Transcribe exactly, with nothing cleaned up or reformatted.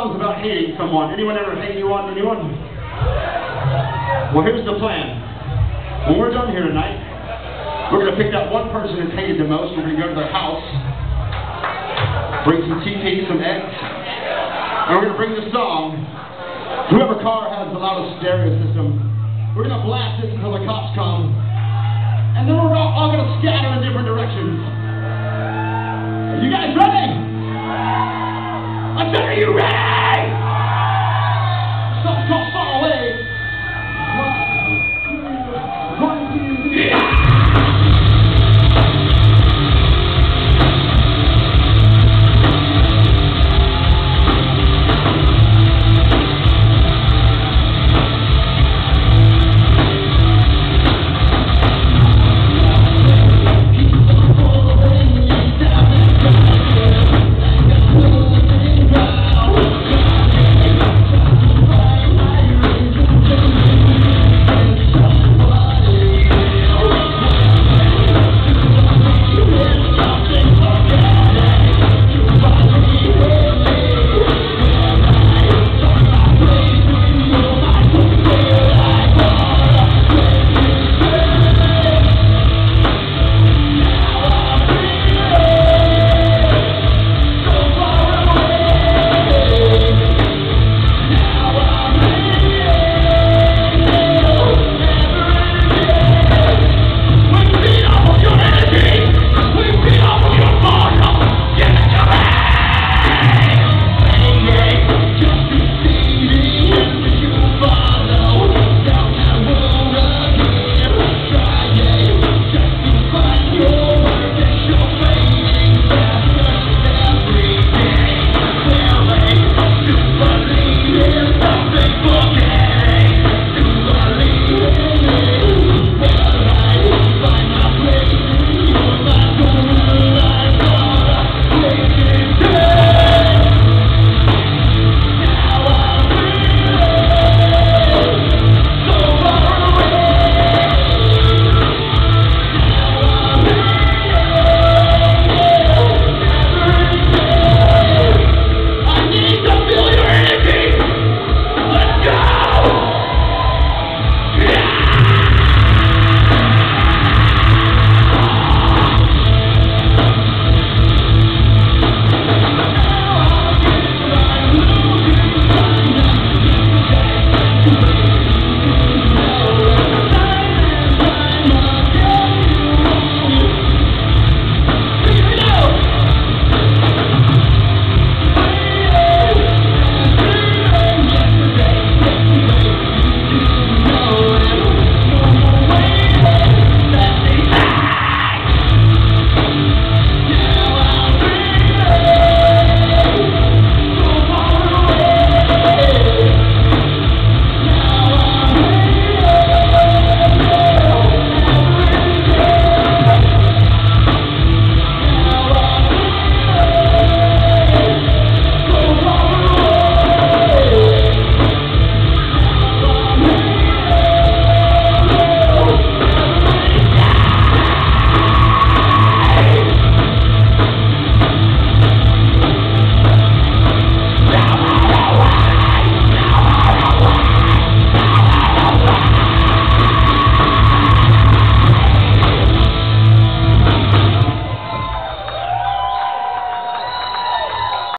songs about hating someone. Anyone ever hate you on anyone? Well, here's the plan. When we're done here tonight, we're going to pick that one person who's hated the most. We're going to go to their house, bring some T P, some eggs, and we're going to bring the song. Whoever car has the loudest stereo system, we're going to blast this until the cops come, and then we're all, all going to scatter in different directions. You guys ready? I said, are you ready?